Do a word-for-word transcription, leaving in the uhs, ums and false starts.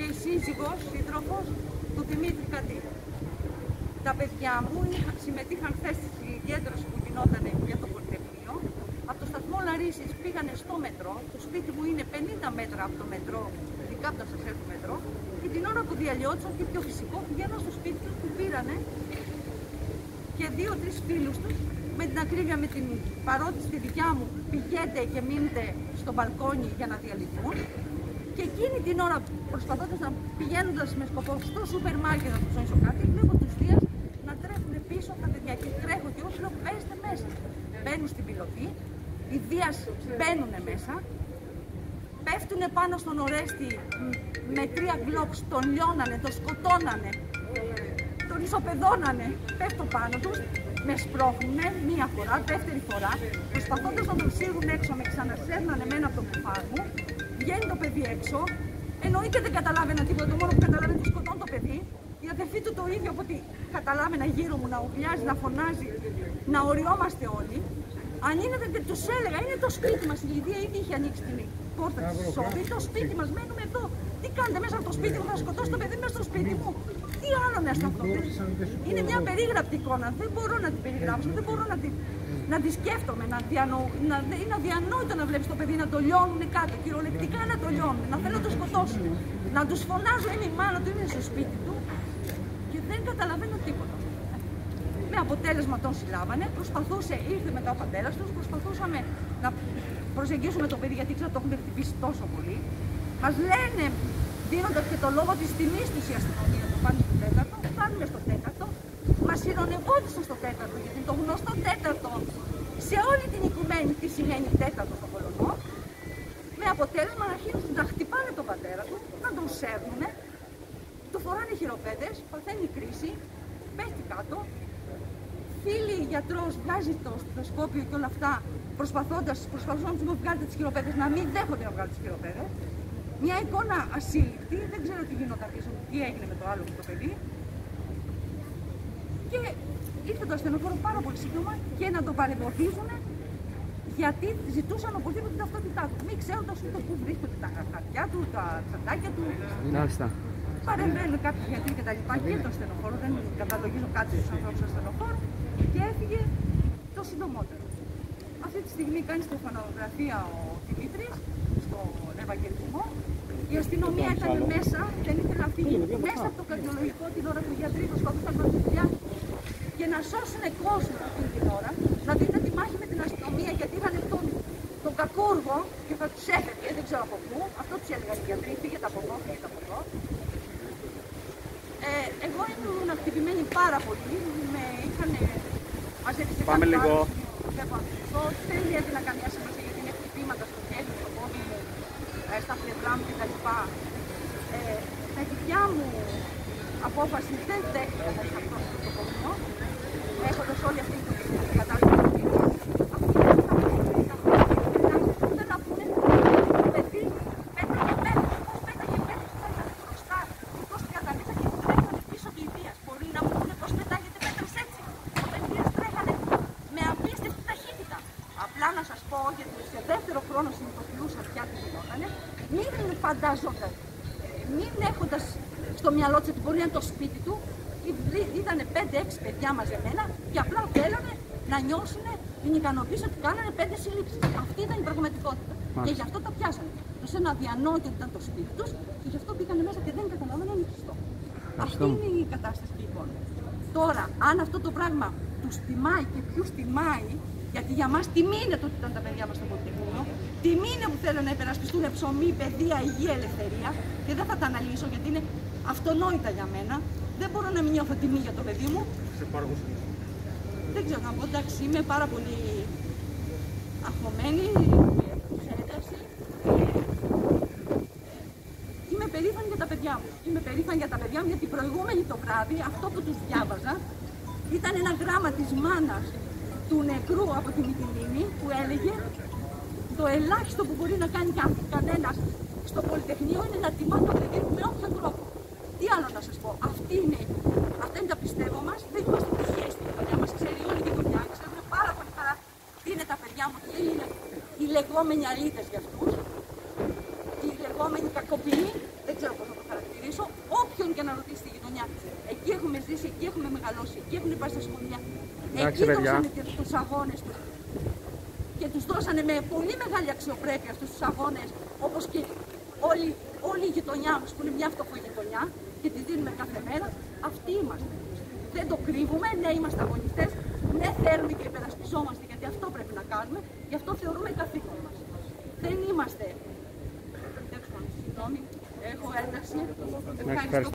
η σύζυγος, σύντροφος του Δημήτρη Κατή. Τα παιδιά μου συμμετείχαν χθες στη συγκέντρωση που γινόταν για το Πολυτεχνείο. Από το σταθμό Λαρίσης πήγανε στο μετρό. Το σπίτι μου είναι πενήντα μέτρα από το μετρό, ειδικά από τα σασέρ του μετρό. Και την ώρα που διαλυόντουσαν και πιο φυσικό, πηγαίναν στο σπίτι του, του πήρανε και δύο-τρεις φίλους τους. Με την ακρίβεια, με την παρότι στη δικιά μου, πηγαίνετε και μείνετε στο μπαλκόνι για να διαλυθούν. Και εκείνη την ώρα, προσπαθώντας να πηγαίνοντας με σκοπό στο σούπερ μάρκετ να του ψωνίσω κάτι, βλέπω τους Δίας να τρέχουν πίσω από τα παιδιά. Και τρέχω και όχι, λέω, πέστε μέσα. Μπαίνουν στην πιλωτή, οι Δίας μπαίνουν μέσα, πέφτουν πάνω στον Ορέστη με τρία γκλόπς, τον λιώνανε, τον σκοτώνανε, τον ισοπεδώνανε, πέφτω πάνω τους. Με σπρώχνουνε μία φορά, δεύτερη φορά, προσπαθώντας να τον σύρουν έξω, με ξανασέρνανε εμένα από το κουφάρ μου. Βγαίνει το παιδί έξω, εννοείται δεν καταλάβαινα τίποτα, το μόνο που καταλάβαινα ότι σκοτώνει το παιδί. Η αδερφή του το ίδιο, από ό,τι καταλάβαινα γύρω μου να ουρλιάζει, να φωνάζει, να οριόμαστε όλοι. Αν είναι, δεν τους έλεγα, είναι το σπίτι μας. Η Λιδία ήδη είχε ανοίξει την πόρτα της σόβη, το σπίτι μας, μένουμε εδώ. Τι κάνετε μέσα από το σπίτι μου, θα σκοτώσω το παιδί μέσα στο σπίτι μου. Τι άλλο να αυτό. Είναι μια περίγραπτη εικόνα. Δεν μπορώ να την περιγράψω, δεν μπορώ να την, να τη σκέφτομαι. Να διανο, να, είναι αδιανόητο να βλέπεις το παιδί να το λιώνουν κάτω, κυριολεκτικά να το λιώνουν, να θέλω να το σκοτώσουν. Να τους φωνάζω, είναι η μάνα του, είναι στο σπίτι του και δεν καταλαβαίνω τίποτα. Με αποτέλεσμα τον συλλάβανε, προσπαθούσε, ήρθε μετά ο πατέρας τους, προσπαθούσαμε να προσεγγίσουμε το παιδί γιατί ξέρω το έχουν χτυπήσει τόσο πολύ. Μας λένε, δίνοντας και το λόγο της τιμής τους η αστυνομία που πάνε στο τέταρτο, φτάνουμε στο τέταρτο, μας ειρωνευόντουσαν στο τέταρτο, γιατί το γνωστό τέταρτο σε όλη την οικουμένη τι σημαίνει τέταρτο στο Πολωνό, με αποτέλεσμα να αρχίσουν να χτυπάνε τον πατέρα του, να τον σέρνουνε, του φοράνε χειροπέδες, παθαίνει κρίση, πέφτει κάτω. Φίλοι γιατρός βγάζει το στεθοσκόπιο και όλα αυτά, προσπαθώντας, προσπαθώντας να μου βγάλετε τις χειροπέδες, να μην δέχονται να βγάλουν τις χειροπέδες. Μια εικόνα ασύλληπτη, δεν ξέρω τι γινόταν πίσω, τι έγινε με το άλλο με το παιδί. Και ήρθε το ασθενοφόρο πάρα πολύ σύντομα και να τον παρεμποδίζουν γιατί ζητούσαν οπωσδήποτε την ταυτότητά του. Μην ξέροντας ούτε πού βρίσκονται τα χαρτιά του, τα τσαντάκια του. Παρεμβαίνουν κάποιοι γιατροί και τα λοιπά και το ασθενοφόρο, δεν καταλογίζω κάτι στους ανθρώπους του ασθενοφόρου και έφυγε το συντομότερο. Αυτή τη στιγμή κάνει στεφανογραφία ο Δημήτρης στον Ευαγγελισμό. Η αστυνομία ήταν μέσα, δεν ήθελε να φύγει μέσα από το καρδιολογικό την ώρα που οι γιατροί προσπαθούσαν να τη δουλειά και να σώσουν κόσμο αυτή την ώρα. Να δείτε τη μάχη με την αστυνομία γιατί είχαν τον, τον κακούργο και θα τους έφερε, δεν ξέρω από πού. Αυτό τους έλεγαν οι γιατροί, φύγετε από εδώ, φύγετε από εδώ. Ε, εγώ ήμουν χτυπημένη πάρα πολύ, με είχαν μαζέψει σε Πάμε λίγο. Αυτό δεν έδινα καμιά σημασία γιατί είναι χτυπήματα στο χέρι, στο πόδι μου, στα πλευρά μου κτλ. Ε, τα δικιά μου απόφαση δεν δέχτηκαν να είσαι αυτό το κομμουνό, έχοντας όλη αυτή την κατάσταση. Φαντάζονταν, μην έχοντας στο μυαλό του ότι μπορεί να είναι το σπίτι του, ήταν πέντε έξι παιδιά μαζεμένα και απλά θέλανε να νιώσουν την ικανοποίηση ότι κάνανε πέντε συλλήψεις. Αυτή ήταν η πραγματικότητα. Μάλιστα. Και γι' αυτό τα πιάσανε. Τους ένα αδιανόητο ήταν το σπίτι τους και γι' αυτό πήγανε μέσα και δεν καταλάβανε είναι κλειστό. Αυτή είναι η κατάσταση και η εικόνα. Τώρα, αν αυτό το πράγμα τους τιμάει και ποιους τιμάει, γιατί για μας τιμή είναι το ότι ήταν τα παιδιά μας στο Πολυτεχνείο, τιμή είναι που θέλουν να υπερασπιστούν ψωμί, παιδεία, υγεία, ελευθερία και δεν θα τα αναλύσω γιατί είναι αυτονόητα για μένα. Δεν μπορώ να μην νιώθω τιμή για το παιδί μου. Δεν ξέρω να πω, εντάξει, είμαι πάρα πολύ αγχωμένη, ένταση. Είμαι περήφανη για τα παιδιά μου. Είμαι περήφανη για τα παιδιά μου γιατί προηγούμενη το βράδυ αυτό που τους διάβαζα ήταν ένα γράμμα της μάνας του νεκρού από τη Μυτιλήνη που έλεγε το ελάχιστο που μπορεί να κάνει κανένας στο Πολυτεχνείο είναι να τιμά το παιδί του με όποιον τρόπο. Τι άλλο να σας πω, αυτή είναι, αυτά είναι τα πιστεύω μας, δεν είμαστε τυχαίες στην γειτονιά μας, ξέρει όλη η γειτονιά, ξέρουμε πάρα πολύ καλά τι είναι τα παιδιά μου, τι είναι οι λεγόμενοι αλήτες για αυτούς, οι λεγόμενοι κακοποιοί, δεν ξέρω πώς να το χαρακτηρίσω. για να ρωτήσει τη γειτονιά. Εκεί έχουμε ζήσει, εκεί έχουμε μεγαλώσει, εκεί έχουν πάει στα σχολεία. Εντάξει, εκεί παιδιά. δώσανε και τους αγώνες τους. Και τους δώσανε με πολύ μεγάλη αξιοπρέπεια αυτούς τους αγώνες, όπως και όλη, όλη η γειτονιά μας, που είναι μια φτωχογειτονιά και τη δίνουμε κάθε μέρα. Αυτοί είμαστε. Δεν το κρύβουμε, ναι, είμαστε αγωνιστές, ναι, θέλουμε και υπερασπιζόμαστε, γιατί αυτό πρέπει να κάνουμε, γι' αυτό θεωρούμε καθήκον μας. Δεν είμαστε. Συγγνώμη, έχω ένταση. Ευχαριστώ.